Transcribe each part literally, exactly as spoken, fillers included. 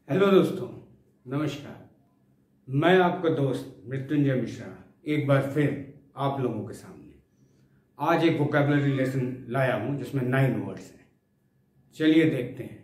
Hello दोस्तों, नमस्कार। मैं आपका दोस्त मृत्युंजय मिश्रा एक बार फिर आप लोगों के सामने आज एक वोकैबुलरी लेसन लाया हूं जिसमें नाइन वर्ड्स हैं। चलिए देखते हैं।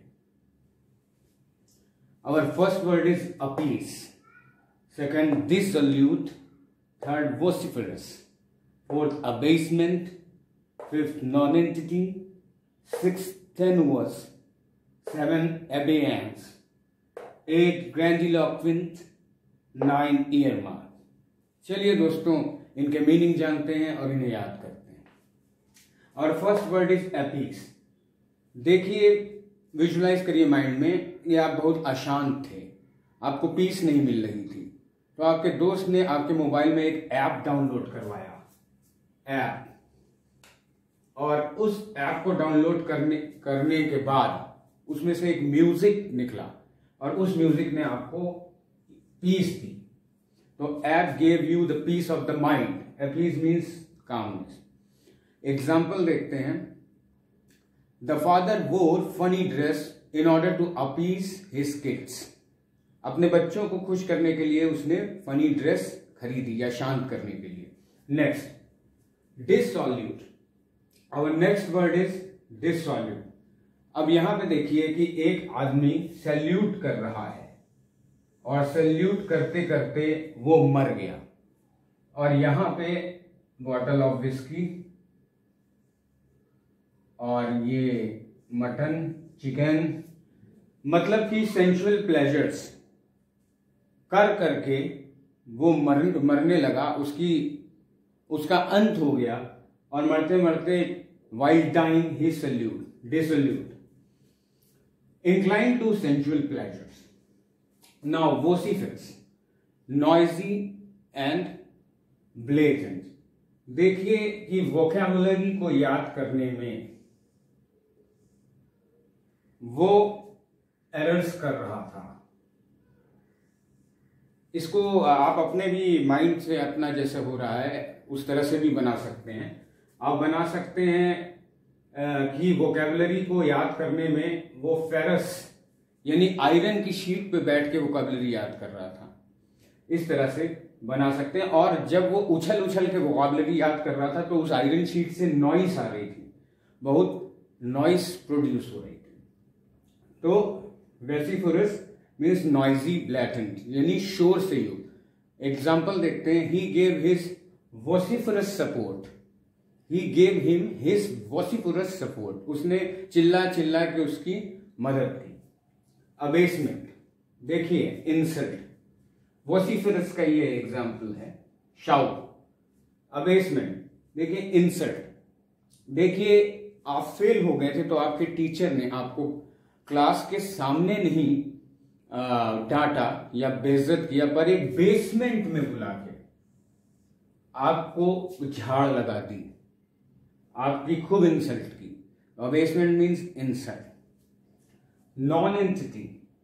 Our first word is appease, second dissolute, third vociferous, fourth abasement, fifth nonentity, sixth tenuous, seven abeyance, eight grandiloquent, nine earmark। चलिए दोस्तों, इनके मीनिंग जानते हैं और इन्हें याद करते हैं। और फर्स्ट वर्ड इज अपीस। देखिए, विजुलाइज करिए माइंड में, ये आप बहुत अशांत थे, आपको पीस नहीं मिल रही थी, तो आपके दोस्त ने आपके मोबाइल में एक ऐप डाउनलोड करवाया, ऐप, और उस ऐप को डाउनलोड करने करने के बाद उसमें से एक म्यूजिक निकला और उस म्यूजिक ने आपको पीस दी। तो app gave you the peace of the mind. Peace means calmness. Example देखते हैं। The father wore funny dress in order to appease his kids. अपने बच्चों को खुश करने के लिए उसने फनी ड्रेस खरीदी या शांत करने के लिए। Next, dissolute. Our next word is dissolute। अब यहां पे देखिए कि एक आदमी सैल्यूट कर रहा है और सैल्यूट करते करते वो मर गया, और यहां पे बॉटल ऑफ विस्की और ये मटन, चिकन, मतलब कि सेंसुअल प्लेजर्स कर करके वो मर, मरने लगा, उसकी उसका अंत हो गया, और मरते मरते while dying he salute, dissolute, inclined to sensual pleasures। Now vociferous, noisy and blatant। देखिए कि वोकैबुलरी को याद करने में वो एरर्स कर रहा था। इसको आप अपने भी माइंड से, अपना जैसे हो रहा है उस तरह से भी बना सकते हैं। आप बना सकते हैं कि वोकैबुलरी को याद करने में वो फेरस यानी आयरन की शीट पे बैठ के वोकैबुलरी याद कर रहा था, इस तरह से बना सकते हैं। और जब वो उछल उछल के वोकैबुलरी याद कर रहा था तो उस आयरन शीट से नॉइस आ रही थी, बहुत नॉइस प्रोड्यूस हो रही थी। तो वेसिफरस मीन्स नॉइजी, ब्लैटेंट, यानी शोर से युक्त। एग्जाम्पल देखते हैं। He gave his vociferous support. He gave him his vociferous support। उसने चिल्ला चिल्ला के उसकी मदद की। अबेसमेंट, देखिए इंसल्ट, वोसिफरस का ये एग्जाम्पल है, शाउट। अबेसमेंट देखिए इंसल्ट। देखिए आप फेल हो गए थे तो आपके टीचर ने आपको क्लास के सामने नहीं डांटा या बेइज्जत किया, पर एक बेसमेंट में बुला के आपको झाड़ लगा दी, आपकी खूब इंसल्ट की। Abasement means insult. Non entity,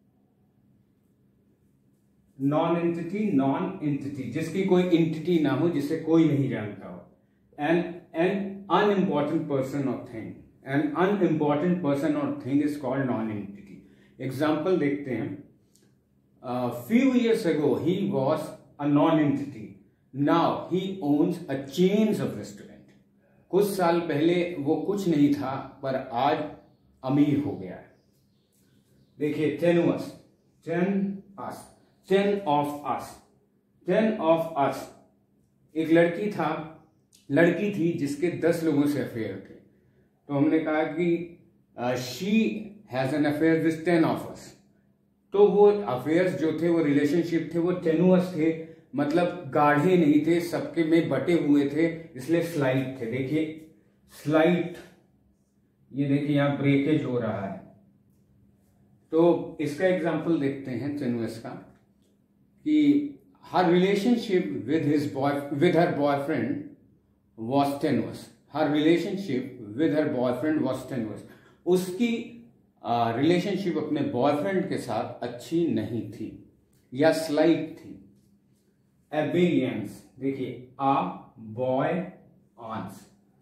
non entity, non entity, जिसकी कोई एंटिटी ना हो, जिसे कोई नहीं जानता हो। An an unimportant person or thing, an unimportant person or thing is called non entity. Example देखते हैं। Few years ago he was a non entity, now he owns a chains of restaurant. कुछ साल पहले वो कुछ नहीं था, पर आज अमीर हो गया है। देखिए tenuous, ten us, ten of us, ten of us। एक लड़की था, लड़की थी जिसके दस लोगों से अफेयर थे, तो हमने कहा कि she has an affair with ten of us. तो वो अफेयर्स जो थे, वो रिलेशनशिप थे, वो टेनुअस थे, मतलब गाढ़े नहीं थे, सबके में बटे हुए थे, इसलिए स्लाइट थे। देखिए स्लाइट, ये देखिए यहां ब्रेकेज हो रहा है। तो इसका एग्जांपल देखते हैं टेनुअस का, कि her relationship with his boy with her boyfriend was tenuous. Her relationship with her boyfriend was tenuous. उसकी रिलेशनशिप uh, अपने बॉयफ्रेंड के साथ अच्छी नहीं थी या स्लाइट थी। एबेलियंस, देखिए a boy once.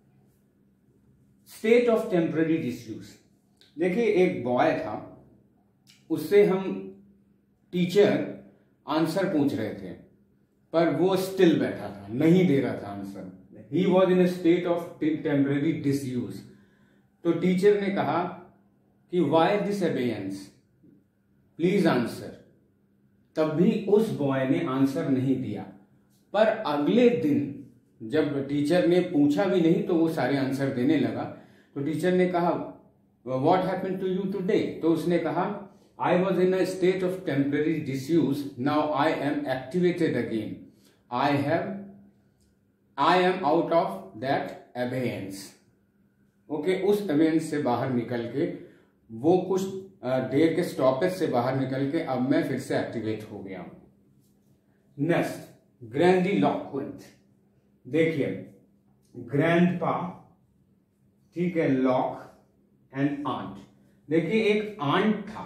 State of temporary disuse, देखिए एक बॉय था, उससे हम टीचर आंसर पूछ रहे थे पर वो स्टिल बैठा था, नहीं दे रहा था answer. He was in a state of temporary disuse. तो टीचर ने कहा कि why this abeyance, please answer. तब भी उस बॉय ने आंसर नहीं दिया। पर अगले दिन जब टीचर ने पूछा भी नहीं तो वो सारे आंसर देने लगा। तो टीचर ने कहा what happened to you today? तो उसने कहा I was in a state of temporary disuse, now I am activated again, I have I am out of that abeyance. Okay, उस अबेयंस से बाहर निकल के, वो कुछ देर के स्टॉपेज से बाहर निकल के अब मैं फिर से एक्टिवेट हो गया हूं। Next, grandiloquent. देखिए, ग्रैंडपा, ठीक है, लॉक एंड आंट। देखिए, एक आंट था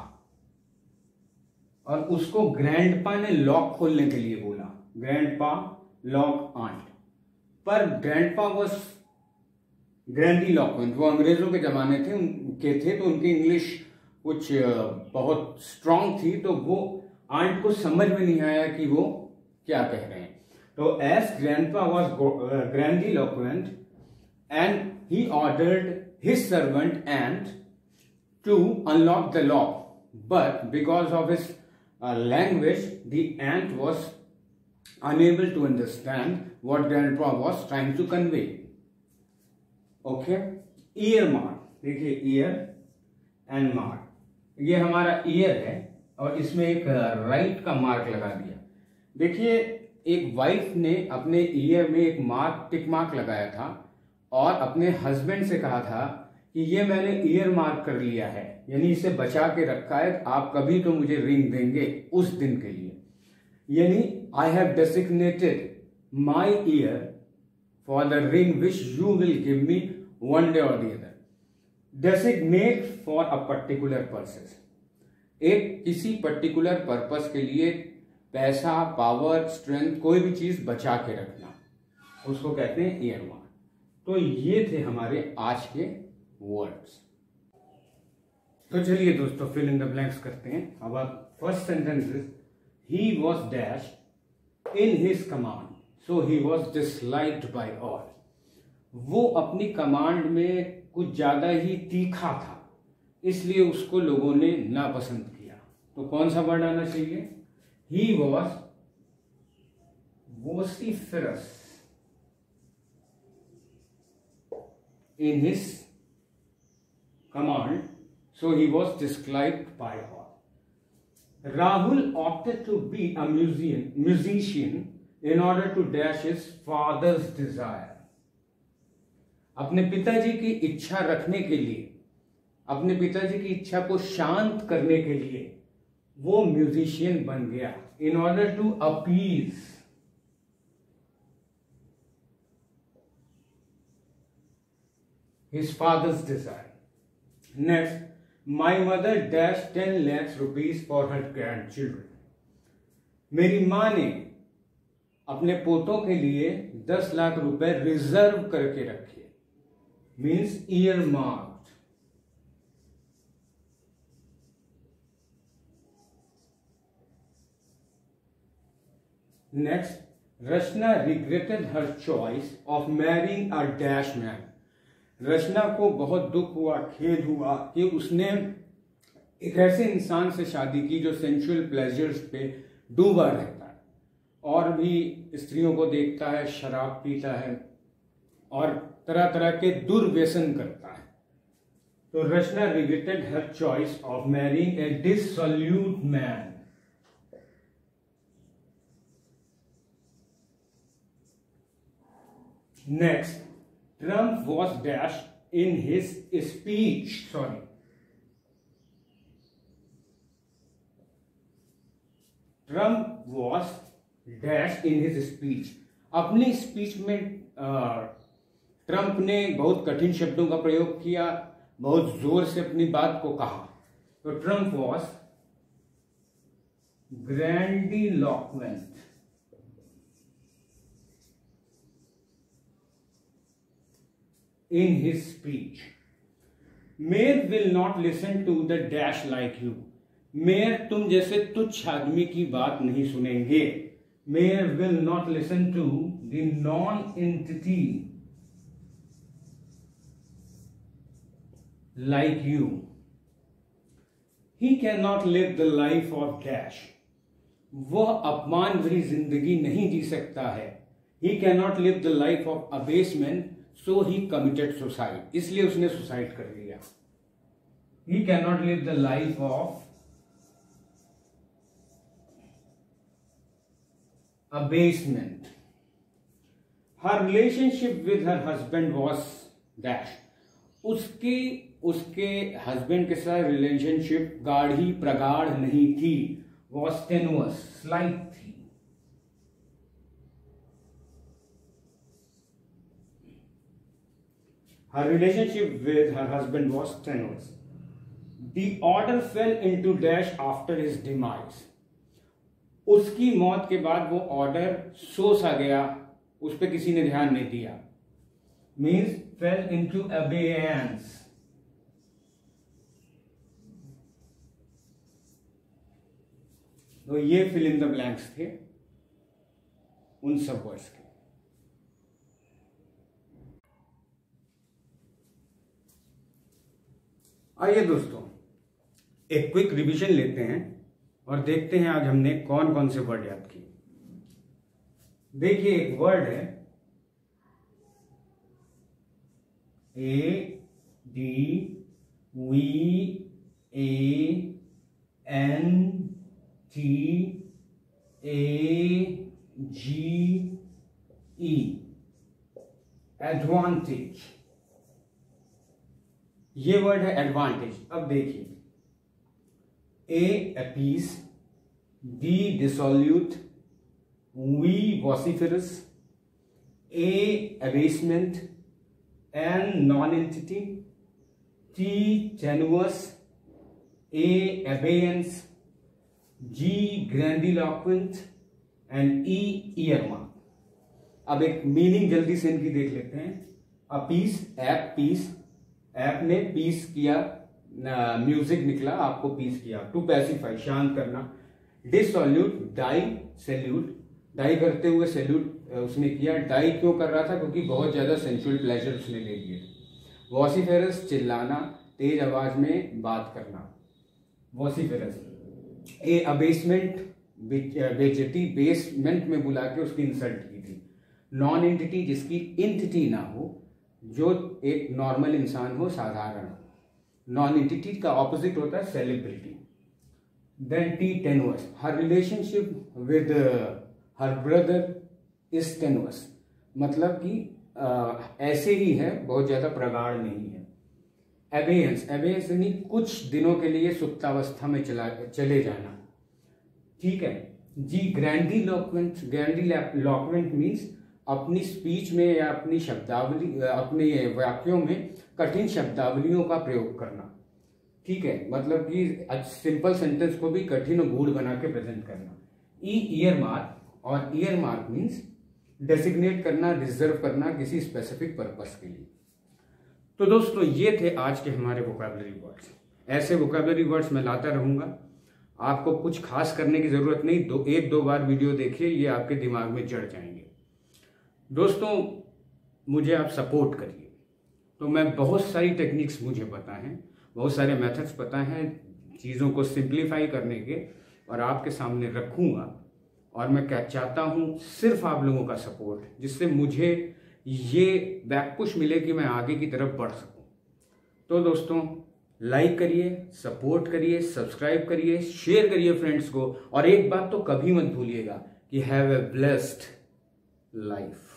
और उसको ग्रैंडपा ने लॉक खोलने के लिए बोला, ग्रैंडपा लॉक आंट। पर ग्रैंडपा वॉज ग्रैंडिलोक्वेंट, वो अंग्रेजों के जमाने थे उनके थे तो उनकी इंग्लिश कुछ बहुत स्ट्रांग थी, तो वो आंट को समझ में नहीं आया कि वो क्या कह रहे हैं। तो as grandpa was grandiloquent and he ordered his servant ant to unlock the lock, but because of his language the ant was unable to understand what grandpa was trying to convey. Okay, earmark. देखिए, ear and mark, ये हमारा year है और इसमें एक right का mark लगा दिया। देखिए, एक वाइफ ने अपने ईयर में एक मार्क, टिक मार्क लगाया था और अपने हस्बैंड से कहा था कि ये मैंने ईयर मार्क कर लिया है, यानी इसे बचा के रखा है, आप कभी तो मुझे रिंग देंगे उस दिन के लिए। यानी I have designated my ear for the ring which you will give me one day or the other. Designate for a particular purpose. एक किसी पर्टिकुलर पर्पस के लिए पैसा, पावर, स्ट्रेंथ, कोई भी चीज बचा के रखना, उसको कहते हैं ईयर मार्क। तो ये थे हमारे आज के वर्ड्स। तो चलिए दोस्तों, फिल इन द ब्लैंक्स करते हैं। अब आप first sentence is he was dash in his command, so he was disliked by all. वो अपनी कमांड में कुछ ज्यादा ही तीखा था, इसलिए उसको लोगों ने नापसंद किया। तो कौन सा वर्ड आना चाहिए? He was vociferous in his command, so he was disliked by all. Rahul opted to be a musician, musician in order to dash his father's desire. अपने पिताजी की इच्छा रखने के लिए, अपने पिताजी की इच्छा को शांत करने के लिए वो म्यूजिशियन बन गया, in order to appease his father's desire. Next, my mother dashed ten lakhs rupees for her grandchildren. मेरी माँ ने अपने पोतों के लिए दस लाख रुपए रिजर्व करके रखे, means earmarked. Next, Rachna regretted her choice of marrying a dash man. Rachna को बहुत दुख हुआ, खेद हुआ कि उसने एक ऐसे इंसान से शादी की जो सेंसुअल प्लेजर्स पे डूबा रहता है और भी स्त्रियों को देखता है, शराब पीता है और तरह तरह के दुर्व्यसन करता है। तो Rachna regretted her choice of marrying a dissolute man. Next, Trump was dashed in his speech. Sorry. Trump was dashed in his speech. अपनी स्पीच में ट्रंप ने बहुत कठिन शब्दों का प्रयोग किया, बहुत जोर से अपनी बात को कहा। तो Trump was grandiloquent in his speech. Mayor will not listen to the dash like you. Mayor तुम जैसे तुच्छ आदमी की बात नहीं सुनेंगे। Mayor will not listen to the nonentity like you. He can not live the life of dash. वह अपमान भरी जिंदगी नहीं जी सकता है। He can not live the life of abasement, so he committed suicide. इसलिए उसने सुसाइड कर लिया। He can not live the life of abasement. Her relationship with her husband was dash. उसकी उसके हस्बैंड के साथ रिलेशनशिप गाढ़ी प्रगाढ़ नहीं थी, was tenuous, slight थी। Her relationship with her husband was tenuous. The order fell into dash after his demise. उसकी मौत के बाद वो ऑर्डर सो सा गया, उस पर किसी ने ध्यान नहीं दिया। Means fell into abeyance. तो ये फिल इन द ब्लैंक्स थे उन सब वर्ड्स के। आइए दोस्तों एक क्विक रिवीजन लेते हैं और देखते हैं आज हमने कौन कौन से वर्ड याद किए। देखिए एक वर्ड है A D V A N T A G E, advantage. ये वर्ड है एडवांटेज। अब देखिए A appease, D dissolute, V vociferous, A abasement, N non-entity, T tenuous, A abeyance, G grandiloquent and E earmark। अब एक meaning जल्दी से इनकी देख लेते हैं। अपीस, ऐप पीस, ऐप ने पीस किया, म्यूजिक uh, निकला, आपको पीस किया। टू पैसिफाई, शांत करना। डिसॉल्यूट, डाई, सैल्यूट, डाई करते हुए सैल्यूट उसने किया। डाई क्यों कर रहा था? क्योंकि बहुत ज्यादा सेंसुअल प्लेजर उसने ले लिए। वॉसिफेरस, चिल्लाना, तेज आवाज में बात करना, वॉसिफेरस। ए अबेसमेंट, बेइज्जती, बेसमेंट में बुला के उसकी इंसल्ट की थी। नॉन एंटिटी, जिसकी एंटिटी ना हो, जो एक नॉर्मल इंसान हो, साधारण हो। नॉन एंटिटी का ऑपोजिट होता है celebrity. Then T tenuous, her relationship with her brother is tenuous, मतलब कि uh, ऐसे ही है, बहुत ज्यादा प्रगाढ़ नहीं है। एबेयंस, एबेयंस यानी कुछ दिनों के लिए सुप्तावस्था में चला चले जाना, ठीक है जी। ग्रैंडिलोक्वेंट, ग्रैंडिलोक्वेंट मीन्स अपनी स्पीच में या अपनी शब्दावली, अपने वाक्यों में कठिन शब्दावलियों का प्रयोग करना, ठीक है, मतलब कि सिंपल सेंटेंस को भी कठिन और गूढ़ बना के प्रेजेंट करना। ई ईयर मार्क, और ईयर मार्क मीन्स डेसिग्नेट करना, रिजर्व करना किसी स्पेसिफिक पर्पस के लिए। तो दोस्तों ये थे आज के हमारे वोकैबुलरी वर्ड्स। ऐसे वोकैबुलरी वर्ड्स मैं लाता रहूंगा, आपको कुछ खास करने की जरूरत नहीं, दो एक दो बार वीडियो देखिए, ये आपके दिमाग में जड़ जाएंगे। दोस्तों मुझे आप सपोर्ट करिए। तो मैं बहुत सारी टेक्निक्स मुझे पता हैं, बहुत सारे मेथड्स पता हैं चीज़ों को सिंप्लीफाई करने के, और आपके सामने रखूँगा। और मैं क्या चाहता हूँ, सिर्फ आप लोगों का सपोर्ट, जिससे मुझे ये बैक पुश मिले कि मैं आगे की तरफ बढ़ सकूँ। तो दोस्तों लाइक करिए, सपोर्ट करिए, सब्सक्राइब करिए, शेयर करिए फ्रेंड्स को। और एक बात तो कभी मत भूलिएगा कि हैव ए ब्लेस्ड लाइफ।